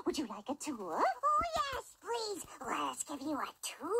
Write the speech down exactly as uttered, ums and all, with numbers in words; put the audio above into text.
Would you like a tour? Oh, yes, please. Let us give you a tour.